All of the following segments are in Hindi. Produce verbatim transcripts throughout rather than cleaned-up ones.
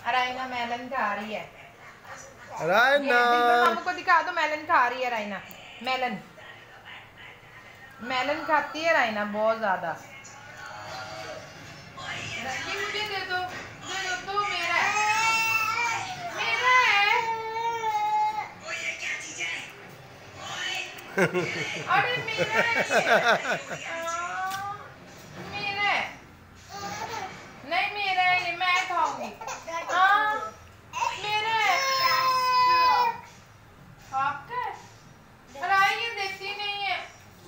रायना मेलन खा रही है। रायना मामू को दिखा दो, मेलन खा रही है रायना। मेलन मेलन खाती है रायना बहुत ज्यादा। मुझे दे दो, दे दो, तो मेरा है, मेरा है। अरे मेरा है ये। मेरा है, नहीं मेरा है ये, मैं खाऊंगी। हाँ मेरा है, आपका है। अरे ये देखती नहीं है।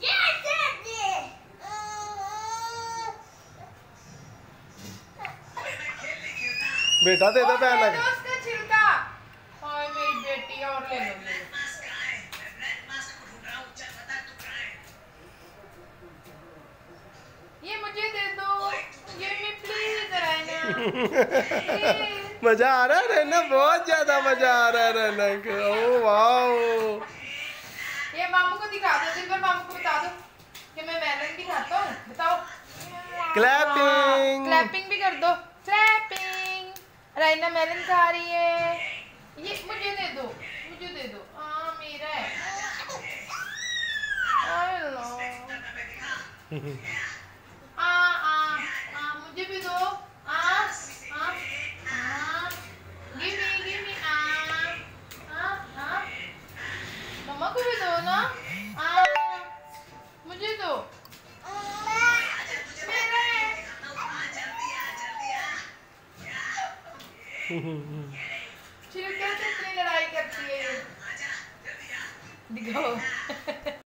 बेटा दे दो बहन लग। उसका छिलका। हाय मेरी बेटी, और ले लो, ले लो। ये मुझे दे दो, ये मैं प्लीज रायना। मजा आ रहा है रहना, बहुत ज्यादा मजा आ रहा है रहना को। ओह वाओ, ये मामू को दिखा दो, दिन भर मामू को बता दो कि मैं मेलन भी खाता हूँ। बताओ। क्लैपिंग क्लैपिंग भी कर दो, क्लैपिंग। रायना मेलन खा रही है। ये मुझे दे दो, मुझे दे दो। हाँ मेरा है। हेलो। आ आ आ मुझे भी दो। आ आ आ गिव मी, गिव मी। आ आ आ मम्मा को भी दो ना। आ मुझे दो, मेरा है। छिलके से इतनी लड़ाई करती है ये। दिखाओ।